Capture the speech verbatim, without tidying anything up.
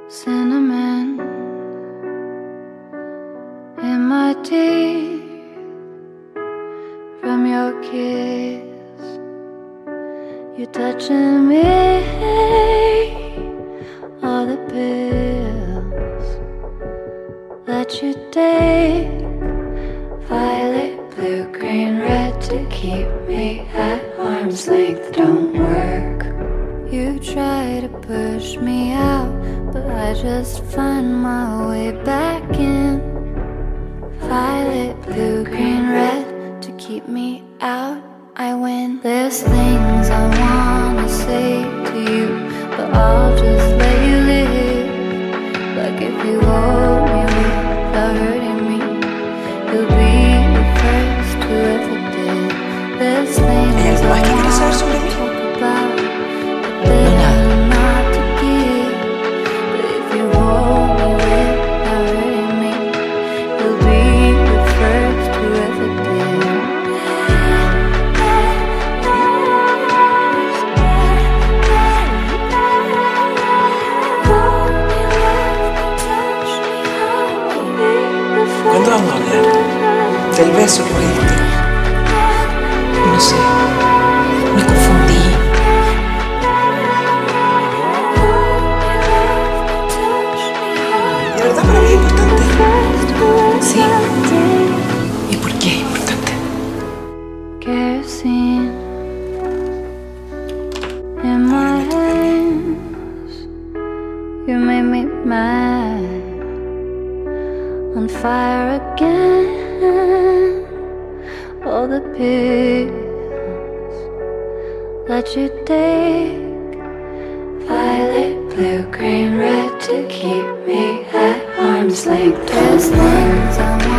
cinnamon in my teeth from your kiss. You touching me, all the pills that you take, violet, blue, green, red, to keep me at arm's length don't work. You try to push me out, but I just find my way back in. Violet, blue, green, red, to keep me out, I win. There's things I wanna say to you, but I'll just let you live. Like if you hold me without hurting me, you'll be the first who ever did. There's things I wanna talk about, but they're not to give. But if you hold me without hurting me, you'll be the first who ever did. ¿Cuándo vamos a hablar? Del beso que me diste. No sé, me confundí. ¿De verdad para mí es importante? Sí. ¿Y por qué es importante? Kerosene in my hands, you made me mad, on fire again. All the pills that you take, violet, blue, green, red, to keep me at arm's length. There's things I want